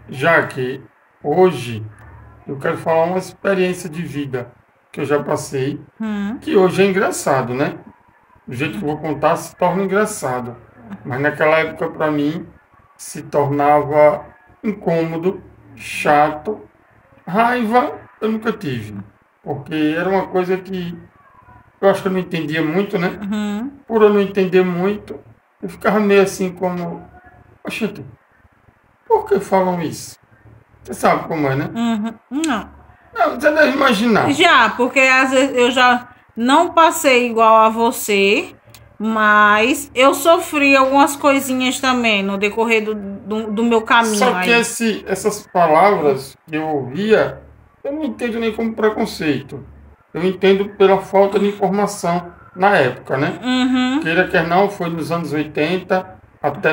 já que hoje eu quero falar uma experiência de vida que eu já passei, que hoje é engraçado, né? Do jeito que eu vou contar se torna engraçado. Mas naquela época, para mim, se tornava incômodo, chato, raiva eu nunca tive. Porque era uma coisa que eu acho que eu não entendia muito, né? Por eu não entender muito, eu ficava meio assim como, oxente, por que falam isso? Você sabe como é, né? Não. Não, você deve imaginar. Já, porque às vezes eu já não passei igual a você, mas eu sofri algumas coisinhas também no decorrer do meu caminho Só que aí. essas palavras que eu ouvia, eu não entendo nem como preconceito. Eu entendo pela falta de informação na época, né? Queira quer não, foi nos anos 80 até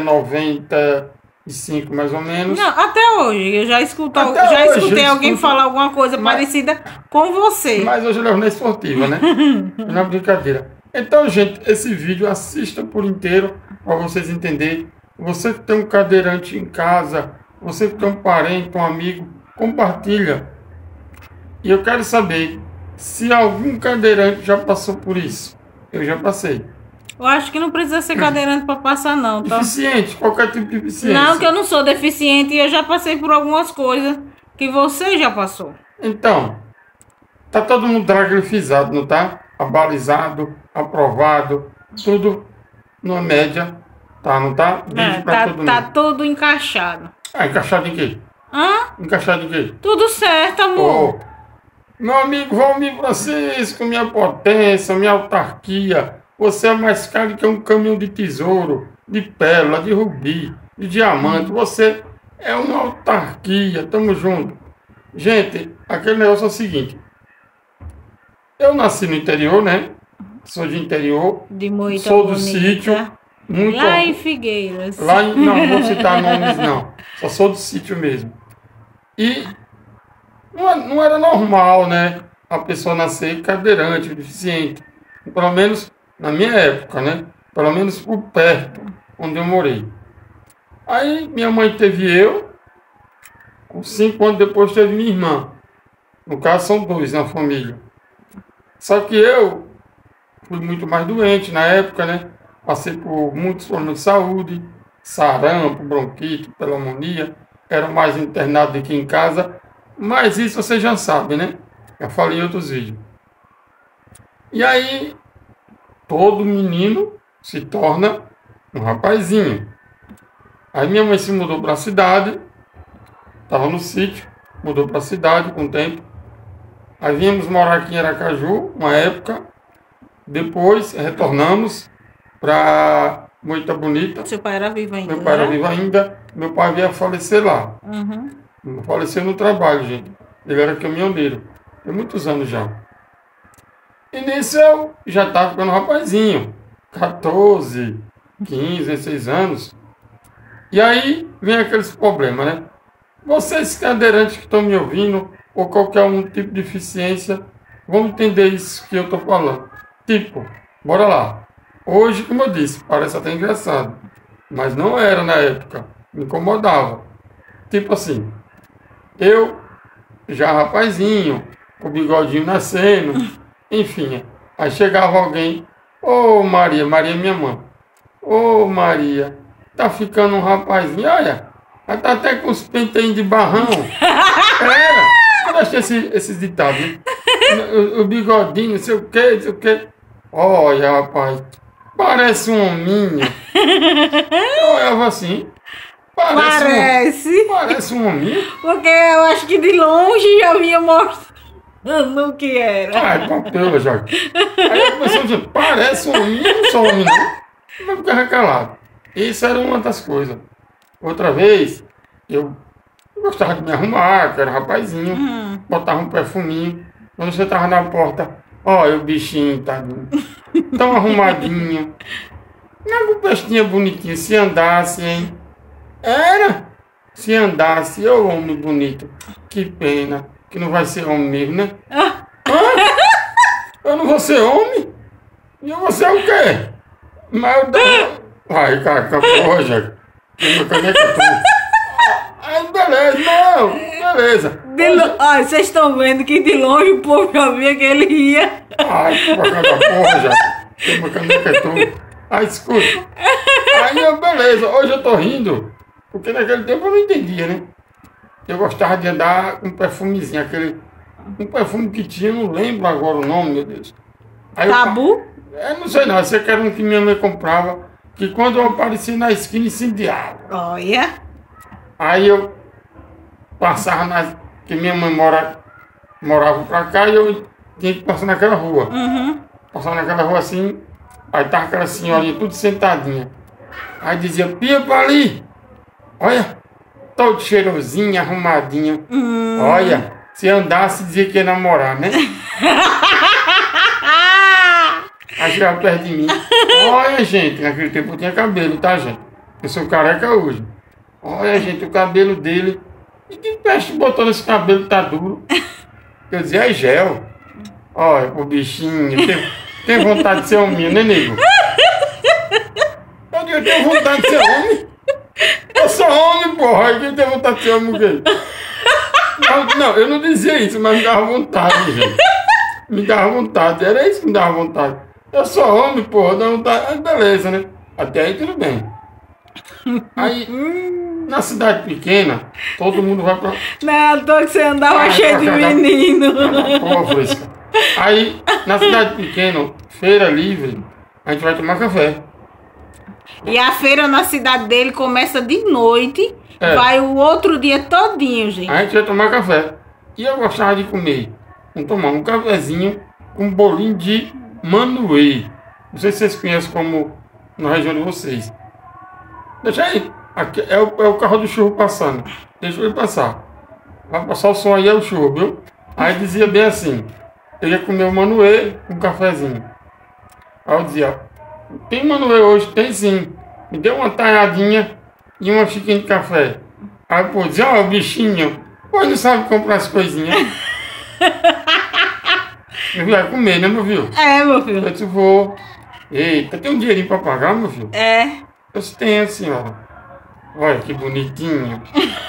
95 mais ou menos. Não, até hoje. Eu já escuto, Até já hoje, escutei eu alguém escuto, falar alguma coisa mas- parecida com você. Mas hoje eu levo na esportiva, né? Na brincadeira. Então, gente, esse vídeo assista por inteiro para vocês entenderem. Você que tem um cadeirante em casa, você que tem um parente, um amigo, compartilha. E eu quero saber se algum cadeirante já passou por isso. Eu já passei. Eu acho que não precisa ser cadeirante para passar, não, tá? Deficiente, qualquer tipo de deficiência. Não, que eu não sou deficiente e eu já passei por algumas coisas que você já passou. Então, tá todo mundo dragrafizado, não tá? Abalizado, aprovado, tudo numa média, tá? Não tá? Vídeo pra todo Tá mundo. tudo encaixado. Ah, encaixado em quê? Hã? Encaixado em quê? Tudo certo, amor. Ô, meu amigo Valmir Francisco, minha potência, minha autarquia, você é mais caro que um caminhão de tesouro, de pérola, de rubi, de diamante. Você é uma autarquia, tamo junto. Gente, aquele negócio é o seguinte. Eu nasci no interior, né? Sou de interior, De Moita sou do Bonita. sítio, muito... Lá em Figueiras. Não vou citar nomes, não. Só sou do sítio mesmo. E não era normal, né? A pessoa nascer cadeirante, deficiente. Pelo menos na minha época, né? Pelo menos por perto, onde eu morei. Aí minha mãe teve eu, com 5 anos depois teve minha irmã. No caso são 2 na família. Só que eu fui muito mais doente na época, né? Passei por muitos problemas de saúde, sarampo, bronquite, pneumonia. Era mais internado do que em casa. Mas isso você já sabe, né? Já falei em outros vídeos. E aí, todo menino se torna um rapazinho. Aí minha mãe se mudou para a cidade. Estava no sítio, mudou para a cidade com o tempo. Aí viemos morar aqui em Aracaju, uma época. Depois retornamos para Moita Bonita. Seu pai era vivo ainda. Meu pai era né? vivo ainda. Meu pai veio a falecer lá. Faleceu no trabalho, gente. Ele era caminhoneiro. Tem muitos anos já. E nisso eu já estava ficando rapazinho. 14, 15, 16 anos. E aí vem aqueles problemas, né? Vocês cadeirantes que estão me ouvindo, ou qualquer um tipo de deficiência, vão entender isso que eu estou falando. Tipo, bora lá. Hoje, como eu disse, parece até engraçado. Mas não era na época. Me incomodava. Tipo assim, eu já rapazinho, com o bigodinho nascendo, enfim. Aí chegava alguém, ô Maria, Maria é minha mãe. Ô Maria, tá ficando um rapazinho, olha, ela tá até com os penteinhos de barrão. Era, eu achei esses ditados, né? O bigodinho, não sei o que, não sei o que. Olha, rapaz, parece um hominho. Eu olhava assim, parece um hominho. Porque eu acho que de longe já vinha mostrando o que era. Ai, papel, Jorge. Aí eu comecei a dizer, parece um hominho, não sou homem, não. Mas ficava calado. Isso era uma das coisas. Outra vez, eu gostava de me arrumar, que era rapazinho, botava um perfuminho. Quando você tava na porta, olha o bichinho, tá tão arrumadinho. Não, o pestinha bonitinho, se andasse, hein? Era. Se andasse, ô homem bonito. Que pena, que não vai ser homem mesmo, né? Hã? Eu não vou ser homem? E eu vou ser o quê? Meu Deus. Ai, cara, porra, já. Meu caneca tu. Aí, beleza, não, beleza. Olha, vocês estão vendo que de longe o povo já via que ele ia. Ai, que bacana da porra já. Tem uma caneca é tudo. Aí, escuta. Aí, eu, beleza, hoje eu tô rindo, porque naquele tempo eu não entendia, né? Eu gostava de andar com um perfumezinho, um perfume que tinha, não lembro agora o nome, meu Deus. Aí Tabu? Eu não sei não, esse aqui era um que minha mãe comprava, que quando eu aparecia na esquina incendiava. Olha. Aí eu passava que minha mãe morava pra cá e eu tinha que passar naquela rua. Passava naquela rua assim, aí tava aquela senhorinha tudo sentadinha. Aí dizia, Pia pra ali, olha, todo cheirosinho, arrumadinho. Olha, se andasse dizia que ia namorar, né? Aí chegava perto de mim. Olha, gente, naquele tempo eu tinha cabelo, tá, gente? Eu sou careca hoje. Olha, gente, o cabelo dele. E que peste botou nesse cabelo, tá duro? Eu dizia, é gel. Olha, o bichinho. Tem vontade de ser homem, né, nego? Eu tenho vontade de ser homem. Eu sou homem, porra. Quem tem vontade de ser homem, o quê? Não, eu não dizia isso, mas me dava vontade, gente. Me dava vontade. Era isso que me dava vontade. Eu sou homem, porra, dá vontade. Aí, beleza, né? Até aí tudo bem. Aí, na cidade pequena, todo mundo vai pra... Não é à toa que você andava cheio de menino. Porra, fresca. Aí, na cidade pequena, feira livre, a gente vai tomar café. E a feira na cidade dele começa de noite, vai o outro dia todinho, gente. A gente vai tomar café. E eu gostava de comer, tomar um cafezinho com um bolinho de manoê. Não sei se vocês conhecem como na região de vocês. Deixa aí. Aqui é o carro do churro passando. Deixa ele passar. Vai passar o som aí, é o churro, viu? Aí dizia bem assim. Eu ia comer o manoê com um cafezinho. Aí eu dizia, tem manoê hoje? Tem sim. Me deu uma talhadinha e uma xícara de café. Aí pô, dizia, ó, o bichinho. Pô, não sabe comprar as coisinhas. Eu vai comer, né, meu filho? É, meu filho. Eu disse, vou. Eita, tem um dinheirinho pra pagar, meu filho? É. Eu tenho a senhora. Olha que bonitinho.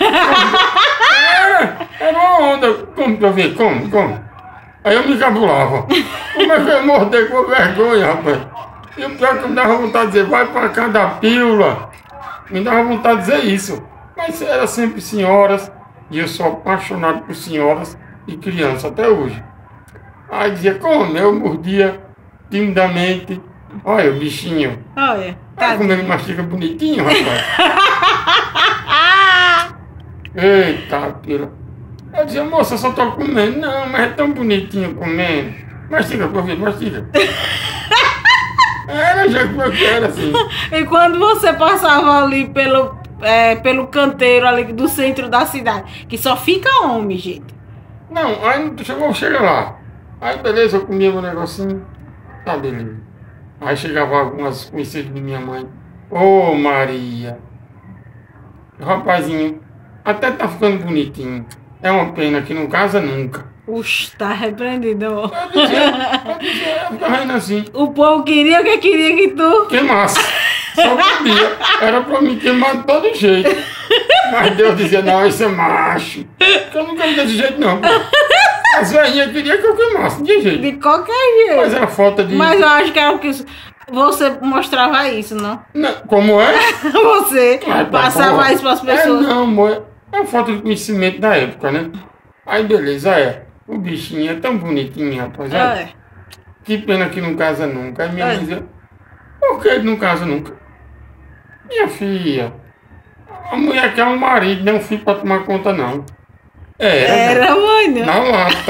Era uma onda. Como pra ver? Como? Aí eu me encabulava. Como é que eu ia morder com vergonha, rapaz? E o pior que me dava vontade de dizer, vai pra cá da pílula. Me dava vontade de dizer isso. Mas era sempre senhoras. E eu sou apaixonado por senhoras e crianças até hoje. Aí dizia, como? Eu mordia timidamente. Olha o bichinho. Olha. Tá comendo mastiga bonitinho, rapaz. Eita, pila. Eu dizia, moça, eu só tô comendo. Não, mas é tão bonitinho comendo. Mastiga, por favor, mastiga. Era já como que era assim. E quando você passava ali pelo canteiro ali do centro da cidade, que só fica homem, gente. Não, aí chega lá. Aí beleza, eu comia meu negocinho. Tá, beleza. Aí chegava algumas conhecidas de minha mãe. Ô, Maria. O rapazinho até tá ficando bonitinho. É uma pena que não casa nunca. Puxa, tá repreendido. Eu ficava rindo assim. O povo queria que tu... Queimasse. Só podia. Era pra me queimar de todo jeito. Mas Deus dizia, não, esse é macho. Eu nunca me desse jeito, não. As velhinhas queriam que eu queimasse, de jeito. De qualquer jeito. Mas era falta de... Mas eu acho que era o que você mostrava isso, não? Não, como é? Você passava isso pras pessoas. Não, amor. É falta de conhecimento da época, né? Aí, beleza, o bichinho é tão bonitinho, rapaz. Que pena que não casa nunca. Aí minha mãe dizia, por que ele não casa nunca? Minha filha, a mulher quer um marido, não é um filho pra tomar conta, não. Era, mãe. Na lata.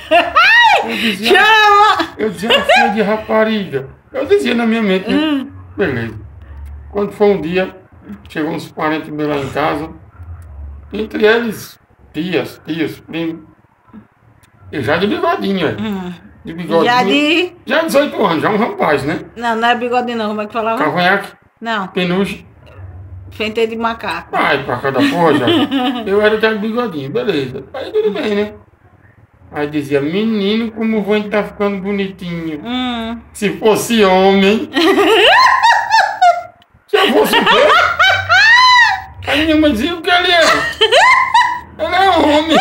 Eu dizia, filha de rapariga. Eu dizia na minha mente, né? Beleza. Quando foi um dia, chegou uns parentes meus lá em casa, entre eles, tios, primos, e já de bigodinho, de bigodinho. Já 18 anos, já um rapaz, né? Não é bigodinho não, como é que falava? Cavanhaque. Não. Penuche. Fente de macaco. Ai, pra cada porra já. Eu era de bigodinho, beleza. Aí tudo bem, né? Aí dizia, menino, como o vô tá ficando bonitinho. Se fosse homem. Se eu fosse o quê? A minha mãe dizia o que ele é. Ele é homem.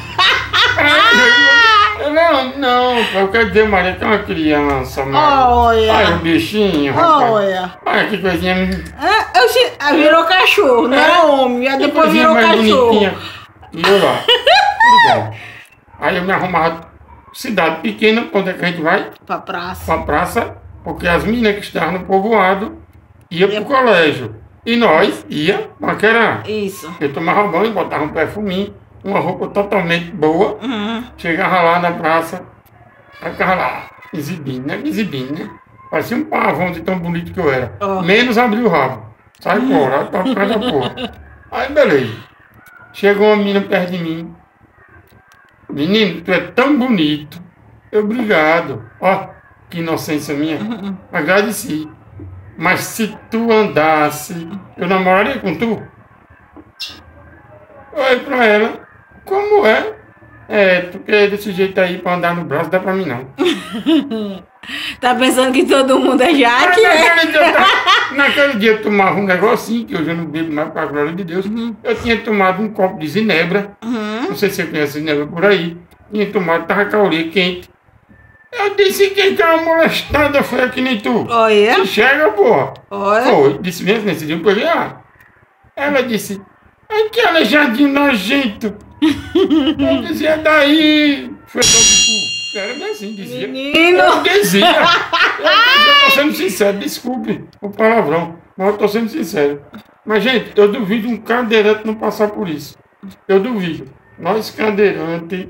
Ele é homem. Não, eu quero dizer, Maria, que é uma criança, Maria. Olha o bichinho, rapaz. Olha que coisinha. Virou cachorro, não era homem. Aí depois virou cachorro. Bonitinha. E eu lá. Tudo bem. Aí eu me arrumava. Cidade pequena, onde é que a gente vai? Pra praça. Pra praça, porque as meninas que estavam no povoado iam pro colégio. E nós ia paquerar. Isso. Eu tomava banho, botava um perfuminho, uma roupa totalmente boa. Chegava lá na praça, aí ficava lá, exibindo, né? Parecia um pavão de tão bonito que eu era. Menos abrir o rabo. Sai fora, pra ficar da porra. Aí beleza. Chegou uma menina perto de mim. Menino, tu é tão bonito. Obrigado. Ó, que inocência minha. Agradeci. Mas se tu andasse, eu namoraria com tu? Olha pra ela. Como é? Tu quer desse jeito aí pra andar no braço, dá pra mim não. Tá pensando que todo mundo é Jaque, naquele dia eu tomava um negocinho, que hoje eu não bebo mais, pra glória de Deus. Eu tinha tomado um copo de ginebra. Não sei se você conhece ginebra por aí. Tinha tomado, tava com a orelha quente. Eu disse que é uma molestada feia que nem tu. Olha. Se chega, porra. Olha. Foi. Disse mesmo, nesse dia eu peguei. Ela disse, ai que aleijadinho nojento. Eu dizia, daí. Fedor de cu. Era bem assim, dizia. Menino. Eu dizia. Eu tô sendo sincero, desculpe o palavrão, mas eu tô sendo sincero. Mas, gente, eu duvido um cadeirante não passar por isso. Eu duvido. Nós, cadeirantes,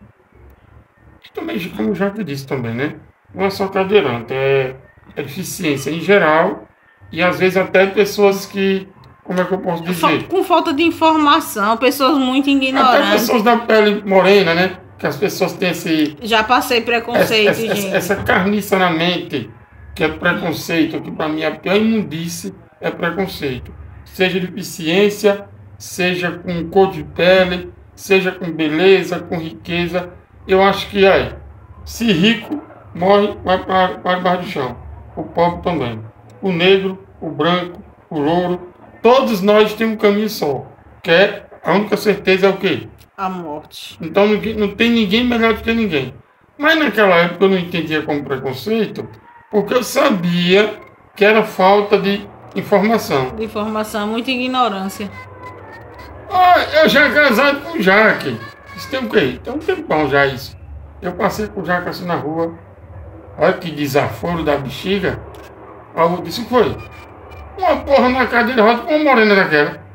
também, como o Jaque disse também, né? Não é só cadeirante, é deficiência em geral e às vezes até pessoas que, como é que eu posso dizer? Com falta de informação, pessoas muito ignorantes. Até pessoas da pele morena, né? Que as pessoas têm esse... Já passei preconceito, gente. Essa carniça na mente, que é preconceito, que para mim a pior imundice é preconceito. Seja deficiência, seja com cor de pele, seja com beleza, com riqueza. Eu acho que se rico morre, vai para debaixo do chão. O pobre também. O negro, o branco, o louro. Todos nós temos um caminho só. Que é, a única certeza é o quê? A morte. Então não tem ninguém melhor do que ninguém. Mas naquela época eu não entendia como preconceito, porque eu sabia que era falta de informação. De informação, muita ignorância. Eu já casado com o Jaque. Isso tem o quê? Tem um tempão já isso. Eu passei com o Jaque assim na rua. Olha que desaforo da bexiga. Eu disse o que foi? Uma porra na cadeira de roda com uma morena daquela.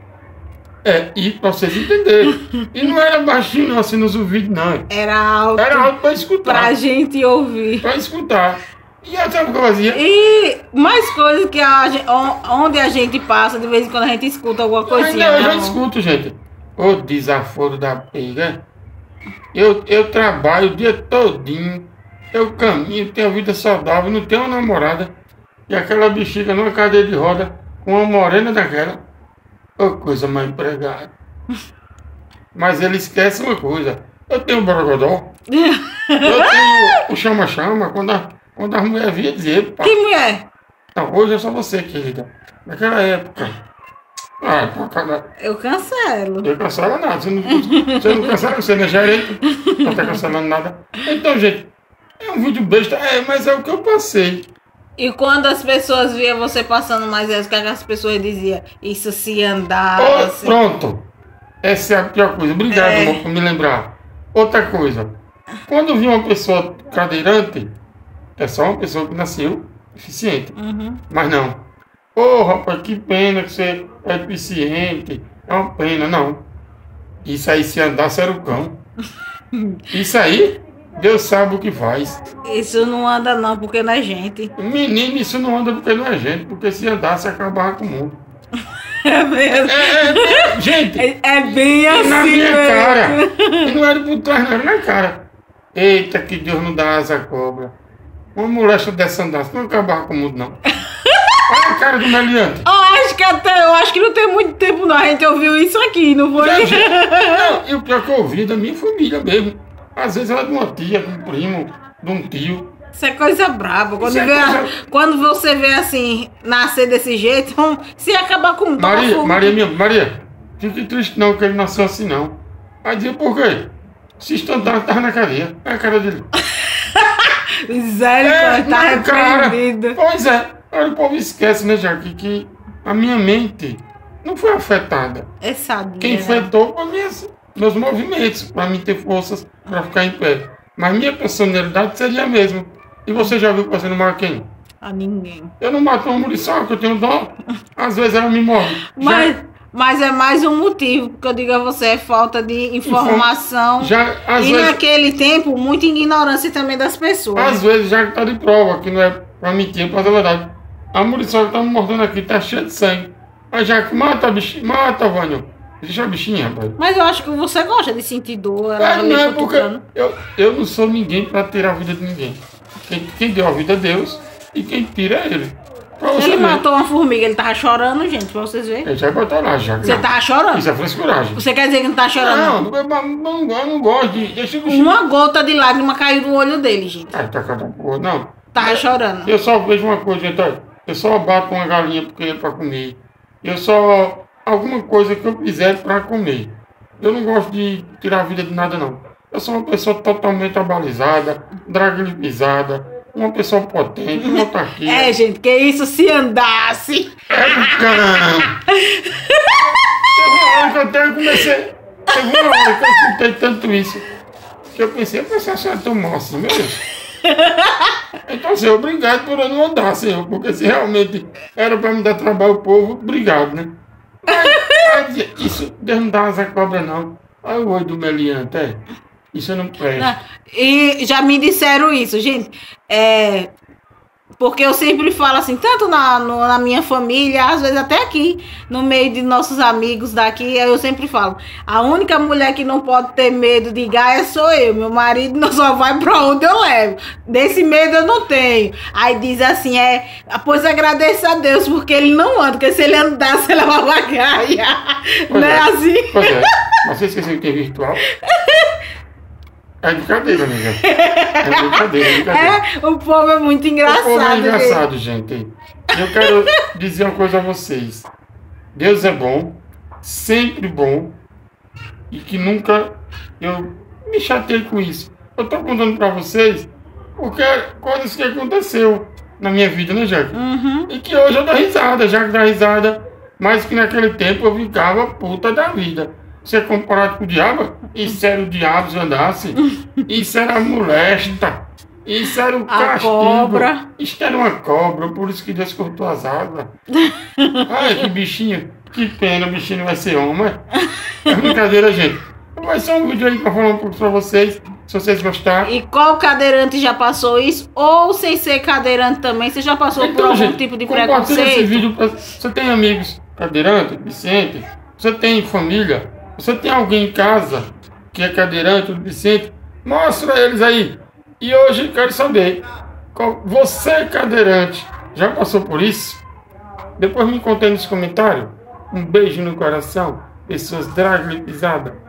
E pra vocês entenderem. E não era baixinho não, assim nos ouvidos, não. Era alto. Era alto pra escutar. Pra gente ouvir. Pra escutar. E eu sabe o que eu fazia? E mais coisas que onde a gente passa, de vez em quando a gente escuta alguma coisinha. Eu já escuto, gente. O desaforo da pega. Eu trabalho o dia todinho. Eu caminho, tenho vida saudável, não tenho uma namorada. E aquela bexiga numa cadeira de roda com uma morena daquela. Ô, coisa mais empregada. Mas ele esquece uma coisa. Eu tenho o borogodó. Eu tenho o chama-chama. Quando a mulher vinha dizer... Que mulher? Não, hoje é só você, querida. Naquela época... Eu cancelo. Eu cancelo nada. Você não cancela, você não é gerente. Não tá cancelando nada. Então, gente, é um vídeo besta. Mas é o que eu passei. E quando as pessoas viam você passando mais vezes, o que as pessoas diziam? Isso se andava. Assim. Pronto. Essa é a pior coisa. Obrigado, amor, por me lembrar. Outra coisa. Quando vi uma pessoa cadeirante, é só uma pessoa que nasceu deficiente. Mas não. Rapaz, que pena que você é deficiente. É uma pena, não. Isso aí, se andasse, era o cão. Isso aí, Deus sabe o que faz. Isso não anda não, porque não é gente. Menino, isso não anda porque não é gente. Porque se andasse, acabava com o mundo. É mesmo? Gente, é bem assim na minha mesmo. cara. E não era por trás, não era na cara. Eita, que Deus não dá asa à cobra. Uma molesta dessa andasse, não acabava com o mundo, não. Olha a cara do meliante. Eu acho que não tem muito tempo não, a gente ouviu isso aqui, não foi? Não, e o pior que eu ouvi da minha família mesmo. Às vezes era de uma tia, de um primo, de um tio. Isso é coisa braba. Quando você vê assim, nascer desse jeito, se acabar com Maria, Fique triste não, que ele nasceu assim não. Aí dizia, por quê? Se instantâneo tava na cadeia. É a cara dele. Misericórdia, tá repreendido. Pois é. Aí o povo esquece, né, Jaque, que a minha mente não foi afetada. É sadia, Quem afetou foi meus movimentos, para mim ter forças para ficar em pé. Mas minha personalidade seria a mesma. E você já viu que você não mata quem? A ninguém. Eu não mato uma munição, que eu tenho dó. Às vezes ela me morre. Mas é mais um motivo, porque eu digo a você, é falta de informação. Às e vezes, naquele tempo, muita ignorância também das pessoas. Às vezes já está de prova, que não é para mentir, para a verdade. A munição que está me mordendo aqui está cheia de sangue. Aí já que mata a bichinha, mata, Vânia. Deixa a bichinha, rapaz. Mas eu acho que você gosta de sentir dor. Não é porque eu não sou ninguém para tirar a vida de ninguém. Quem deu a vida é Deus e quem tira é Ele. Ele matou uma formiga, ele tava chorando, gente, pra vocês verem. Ele já botou lá, já. Você tava chorando? Isso é frescuragem. Você quer dizer que não tá chorando? Não, eu não gosto de... Deixa o bichinho. Uma gota de lágrima caiu do olho dele, gente. Tá cada porra, não. Tava chorando. Eu só vejo uma coisa, gente, eu só bato uma galinha porque é pra comer. Eu só... Alguma coisa que eu quiser pra comer. Eu não gosto de tirar a vida de nada, não. Eu sou uma pessoa totalmente abalizada, draglipizada, uma pessoa potente, uma autarquia. É, gente, que isso se andasse. É do caramba. Teve uma hora que eu até comecei... Teve uma hora que eu escutei tanto isso, que eu pensei, a senhora tomou assim, meu Deus. Então, Senhor, obrigado por eu não andar, Senhor, porque se realmente era para me dar trabalho ao povo, obrigado, né? Mas isso, Deus não dá asa cobra, não. Olha o olho do meliante, isso não presta. E já me disseram isso, gente. Porque eu sempre falo assim, tanto na minha família, às vezes até aqui, no meio de nossos amigos daqui, eu sempre falo, a única mulher que não pode ter medo de Gaia sou eu. Meu marido não só vai pra onde eu levo. Desse medo eu não tenho. Aí diz assim, pois agradeça a Deus, porque ele não anda, porque se ele andasse, ele levava a Gaia. Não é assim? Pois é. Mas você esqueceu que é virtual? É brincadeira, amiga. É brincadeira. O povo é muito engraçado. O povo é engraçado, gente. Eu quero dizer uma coisa a vocês. Deus é bom, sempre bom, e que nunca eu me chatei com isso. Eu estou contando para vocês porque coisas que aconteceu na minha vida, né, Jaque? Uhum. E que hoje eu dou risada, Jaque dá risada, mas que naquele tempo eu ficava puta da vida. Ser comparado com o diabo? Isso era o diabo se andasse. Isso era molesta. Isso era o castigo. Cobra. Isso era uma cobra, por isso que Deus cortou as águas. Ai, que bichinho. Que pena, o bichinho vai ser homem. É brincadeira, gente. Vai ser um vídeo aí pra falar um pouco pra vocês, se vocês gostaram. E qual cadeirante já passou isso? Ou sem ser cadeirante também, você já passou Então, por algum gente, tipo de compartilha esse preconceito? vídeo você tem amigos cadeirantes, Vicente? Você tem família? Você tem alguém em casa que é cadeirante, Vicente? Mostra eles aí. E hoje eu quero saber, você cadeirante, já passou por isso? Depois me conta aí nos comentários. Um beijo no coração, pessoas draglipizadas.